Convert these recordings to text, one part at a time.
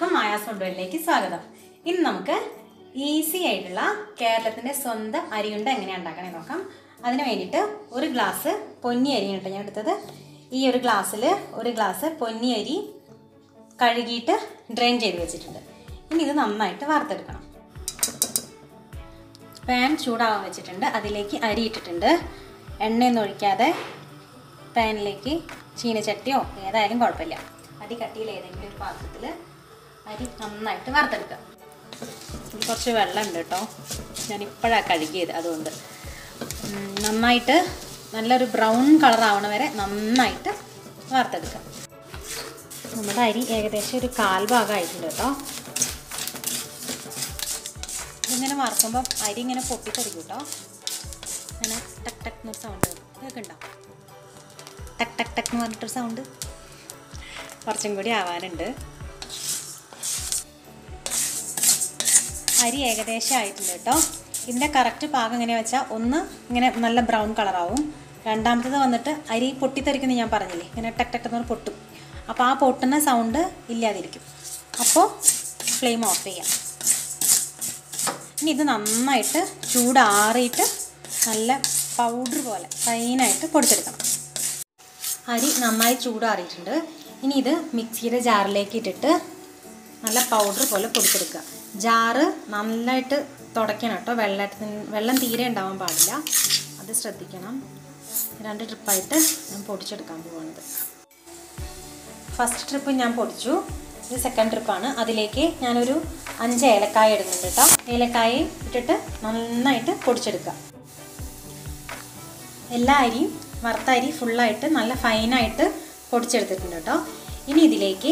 എല്ലാവർക്കും Maya's food വേൾഡിലേക്ക് സ്വാഗതം. ഇന്ന് നമുക്ക് ഈസി ആയിട്ടുള്ള കേരളത്തിന്റെ സ്വന്തം അരിയുണ്ട എങ്ങനെയാണ് ഉണ്ടാക്കണേ നോക്കാം. അതിന് വേണ്ടിയിട്ട് ഒരു ഗ്ലാസ് പൊന്നി അരിയാണ് ഞാൻ എടുത്തത്. ഈ ഒരു ഗ്ലാസ്സിൽ ഒരു ഗ്ലാസ് പൊന്നി അരി കഴുകിയിട്ട് ഡ്രെയിൻ ചെയ്ത് വെച്ചിട്ടുണ്ട്. ഇനി ഇത് നന്നായിട്ട് വറുത്തെടുക്കണം. പാൻ ചൂടാവാൻ വെച്ചിട്ടുണ്ട്. അതിലേക്ക് അരി ഇട്ടിട്ടുണ്ട്. എണ്ണയൊന്നും ഒഴിക്കാതെ പാനിലേക്ക് ചീനച്ചട്ടിയോ ഏതായാലും കുഴപ്പമില്ല, അടി കട്ടിയിൽ ഏതെങ്കിലും ഒരു പാത്രത്തിൽ അരി നന്നായിട്ട് വറുത്തെടുക്കുക. കുറച്ച് വെള്ളം ഉണ്ട് കേട്ടോ, ഞാനിപ്പോഴാണ് കഴുകിയത്. അതുകൊണ്ട് നന്നായിട്ട് നല്ലൊരു ബ്രൗൺ കളർ ആവണ വരെ നന്നായിട്ട് വറുത്തെടുക്കുക. നമ്മുടെ അരി ഏകദേശം ഒരു 1/4 ഭാഗമായിട്ടുണ്ട് കേട്ടോ. ഇതിങ്ങനെ വറുക്കുമ്പോൾ അരി ഇങ്ങനെ പൊട്ടിത്തെറിക്കും കേട്ടോ. അങ്ങനെ ടക്ക് ടക്ക് എന്നൊരു സൗണ്ട് കേൾക്കുന്നുണ്ടോ? ടക്ക് ടക്ക് ടക്ക് എന്ന് പറഞ്ഞിട്ടൊരു സൗണ്ട്. കുറച്ചും കൂടി ആവാനുണ്ട്. അരി ഏകദേശം ആയിട്ടുണ്ട് കേട്ടോ. ഇതിൻ്റെ കറക്റ്റ് പാകം എങ്ങനെയാ വെച്ചാൽ, ഒന്ന് ഇങ്ങനെ നല്ല ബ്രൗൺ കളറാവും, രണ്ടാമത്തത് വന്നിട്ട് അരി പൊട്ടിത്തെറിക്കുന്നത് ഞാൻ പറഞ്ഞില്ലേ, ഇങ്ങനെ ടക്ക് ടക്ക് എന്ന് പൊട്ടും. അപ്പോൾ ആ പൊട്ടുന്ന സൗണ്ട് ഇല്ലാതിരിക്കും. അപ്പോൾ ഫ്ലെയിം ഓഫ് ചെയ്യാം. ഇനി ഇത് നന്നായിട്ട് ചൂടാറിയിട്ട് നല്ല പൗഡർ പോലെ ഫൈനായിട്ട് പൊടിച്ചെടുക്കണം. അരി നന്നായി ചൂടാറിയിട്ടുണ്ട്. ഇനി ഇത് മിക്സിയുടെ ജാറിലേക്ക് ഇട്ടിട്ട് നല്ല പൗഡർ പോലെ പൊടിച്ചെടുക്കുക. ജാറ് നന്നായിട്ട് തുടയ്ക്കണം കേട്ടോ. വെള്ളം തീരെ ഉണ്ടാവാൻ പാടില്ല, അത് ശ്രദ്ധിക്കണം. 2 ട്രിപ്പായിട്ട് ഞാൻ പൊടിച്ചെടുക്കാൻ പോകുന്നത്. ഫസ്റ്റ് ട്രിപ്പ് ഞാൻ പൊടിച്ചു, ഇത് സെക്കൻഡ് ട്രിപ്പാണ്. അതിലേക്ക് ഞാനൊരു 5 ഏലക്കായ ഇടുന്നുണ്ട് കേട്ടോ. ഏലക്കായയും ഇട്ടിട്ട് നന്നായിട്ട് പൊടിച്ചെടുക്കുക. എല്ലാ അരിയും വറുത്ത അരി ഫുള്ളായിട്ട് നല്ല ഫൈനായിട്ട് പൊടിച്ചെടുത്തിട്ടുണ്ട് കേട്ടോ. ഇനി ഇതിലേക്ക്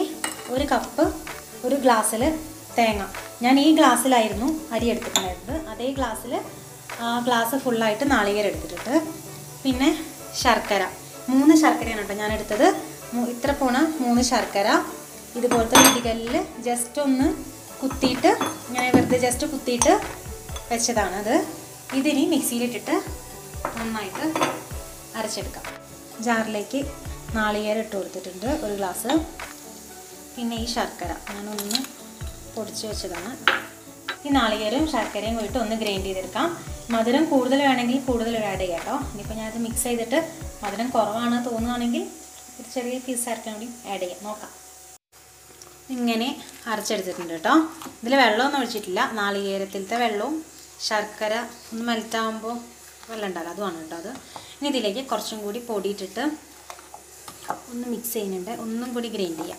ഒരു ഗ്ലാസ്സിൽ തേങ്ങ, ഞാൻ ഈ ഗ്ലാസ്സിലായിരുന്നു അരി എടുത്തിട്ടുണ്ടായിരുന്നത്, അതേ ഗ്ലാസ്സിൽ ഗ്ലാസ് ഫുള്ളായിട്ട് നാളികേരം എടുത്തിട്ടുണ്ട്. പിന്നെ ശർക്കര, 3 ശർക്കരയാണ് കേട്ടോ ഞാൻ എടുത്തത്. ഇത്ര പോണ 3 ശർക്കര ഇതുപോലത്തെ ഇടികല്ലിൽ ജസ്റ്റ് ഒന്ന് കുത്തിയിട്ട്, ഇങ്ങനെ വെറുതെ ജസ്റ്റ് കുത്തിയിട്ട് വെച്ചതാണ് അത്. ഇതിനി മിക്സിയിലിട്ടിട്ട് നന്നായിട്ട് അരച്ചെടുക്കാം. ജാറിലേക്ക് നാളികേരം ഇട്ട് കൊടുത്തിട്ടുണ്ട് 1 ഗ്ലാസ്. പിന്നെ ഈ ശർക്കര ഞാനൊന്ന് പൊടിച്ച് വെച്ചതാണ്. ഈ നാളികേരവും ശർക്കരയും കൂടിയിട്ട് ഒന്ന് ഗ്രൈൻഡ് ചെയ്തെടുക്കാം. മധുരം കൂടുതൽ വേണമെങ്കിൽ കൂടുതൽ ആഡ് ചെയ്യാം കേട്ടോ. ഇനിയിപ്പോൾ ഞാനത് മിക്സ് ചെയ്തിട്ട് മധുരം കുറവാണ് തോന്നുകയാണെങ്കിൽ ഒരു ചെറിയ പീസ് ശർക്കര കൂടി ആഡ് ചെയ്യാം. നോക്കാം. ഇങ്ങനെ അരച്ചെടുത്തിട്ടുണ്ട് കേട്ടോ. ഇതിൽ വെള്ളമൊന്നും ഒഴിച്ചിട്ടില്ല. നാളികേരത്തിലത്തെ വെള്ളവും ശർക്കര ഒന്ന് മെൽറ്റാകുമ്പോൾ വെള്ളം ഉണ്ടാകും, അതുമാണ് കേട്ടോ അത്. ഇനി ഇതിലേക്ക് കുറച്ചും കൂടി പൊടിയിട്ടിട്ട് ഒന്ന് മിക്സ് ചെയ്യുന്നുണ്ട്. ഒന്നും കൂടി ഗ്രൈൻഡ് ചെയ്യാം.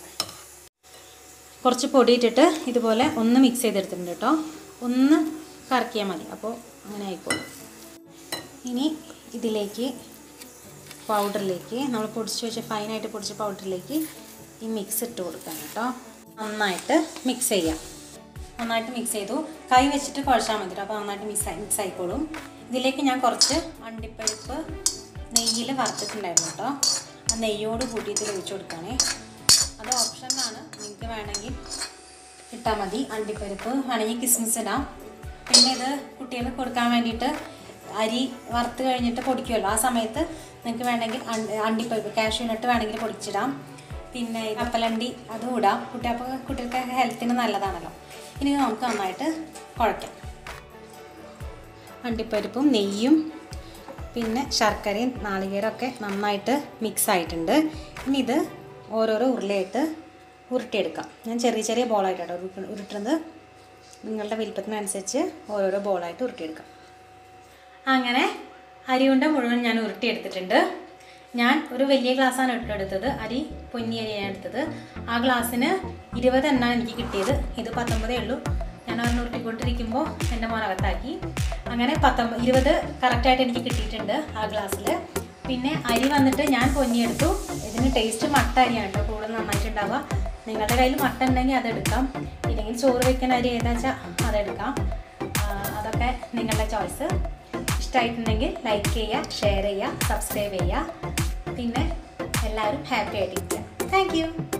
കുറച്ച് പൊടിയിട്ടിട്ട് ഇതുപോലെ ഒന്ന് മിക്സ് ചെയ്തെടുത്തിട്ടുണ്ട് കേട്ടോ. ഒന്ന് കറക്കിയാൽ മതി, അപ്പോൾ അങ്ങനെ ആയിക്കോളും. ഇനി ഇതിലേക്ക് പൗഡറിലേക്ക് നമ്മൾ പൊടിച്ച് വെച്ച ഫൈനായിട്ട് പൊടിച്ച പൗഡറിലേക്ക് ഈ മിക്സ് ഇട്ട് കൊടുക്കാം കേട്ടോ. നന്നായിട്ട് മിക്സ് ചെയ്യാം. നന്നായിട്ട് മിക്സ് ചെയ്തു. കൈ വെച്ചിട്ട് കുഴച്ചാൽ മതി, അപ്പോൾ നന്നായിട്ട് മിക്സ് ആയിക്കോളും. ഇതിലേക്ക് ഞാൻ കുറച്ച് അണ്ടിപ്പരിപ്പ് നെയ്യിൽ വറുത്തിട്ടുണ്ടായിരുന്നു കേട്ടോ. ആ നെയ്യോട് കൂട്ടിയിട്ട് ഒഴിച്ചു കൊടുക്കുകയാണേ. അത് ഓപ്ഷനാണ്, നിങ്ങൾക്ക് വേണമെങ്കിൽ ഇട്ടാൽ മതി. അണ്ടിപ്പരിപ്പ് വേണമെങ്കിൽ കിസ്മിസ് ഇടാം. പിന്നെ ഇത് കുട്ടികൾക്ക് കൊടുക്കാൻ വേണ്ടിയിട്ട് അരി വറുത്ത് കഴിഞ്ഞിട്ട് പൊടിക്കുമല്ലോ, ആ സമയത്ത് നിങ്ങൾക്ക് വേണമെങ്കിൽ അണ്ടിപ്പരിപ്പ് കാഷ്യൂ നട്ട് വേണമെങ്കിൽ പൊടിച്ചിടാം. പിന്നെ കപ്പലണ്ടി അതും ഇടാം. കുട്ടികൾക്ക് ഹെൽത്തിന് നല്ലതാണല്ലോ. ഇനി നമുക്ക് നന്നായിട്ട് കുഴയ്ക്കാം. അണ്ടിപ്പരിപ്പും നെയ്യും പിന്നെ ശർക്കരയും നാളികേരമൊക്കെ നന്നായിട്ട് മിക്സ് ആയിട്ടുണ്ട്. ഇനി ഇത് ഓരോരോ ഉരുളയായിട്ട് ഉരുട്ടിയെടുക്കാം. ഞാൻ ചെറിയ ചെറിയ ബോളായിട്ടാണ് ഉരുട്ടുന്നത്. നിങ്ങളുടെ വലിപ്പത്തിനനുസരിച്ച് ഓരോരോ ബോളായിട്ട് ഉരുട്ടിയെടുക്കാം. അങ്ങനെ അരിയുണ്ട മുഴുവൻ ഞാൻ ഉരുട്ടിയെടുത്തിട്ടുണ്ട്. ഞാൻ ഒരു വലിയ ഗ്ലാസ്സാണ് എടുത്തത്. അരി പൊന്നി അരിയാണ് എടുത്തത്. ആ ഗ്ലാസ്സിന് 20 എണ്ണമാണ് എനിക്ക് കിട്ടിയത്. ഇത് 19 ഉള്ളൂ. ഞാൻ അതൊന്ന് ഉരുട്ടിക്കൊണ്ടിരിക്കുമ്പോൾ എൻ്റെ മോനകത്താക്കി. അങ്ങനെ 20 കറക്റ്റായിട്ട് എനിക്ക് കിട്ടിയിട്ടുണ്ട് ആ ഗ്ലാസ്സിൽ. പിന്നെ അരി വന്നിട്ട് ഞാൻ പൊന്നിയെടുത്തു. ഇതിന് ടേസ്റ്റ് മട്ട അരിയാണ് കേട്ടോ കൂടുതൽ നന്നായിട്ടുണ്ടാവുക. നിങ്ങളുടെ കയ്യിൽ മട്ട ഉണ്ടെങ്കിൽ അതെടുക്കാം, ഇല്ലെങ്കിൽ ചോറ് വയ്ക്കുന്ന അരി ഏതാ വെച്ചാൽ അതെടുക്കാം. അതൊക്കെ നിങ്ങളുടെ ചോയ്സ്. ഇഷ്ടമായിട്ടുണ്ടെങ്കിൽ ലൈക്ക് ചെയ്യുക, ഷെയർ ചെയ്യുക, സബ്സ്ക്രൈബ് ചെയ്യുക. പിന്നെ എല്ലാവരും ഹാപ്പി ആയിട്ടിരിക്കുക. Thank U.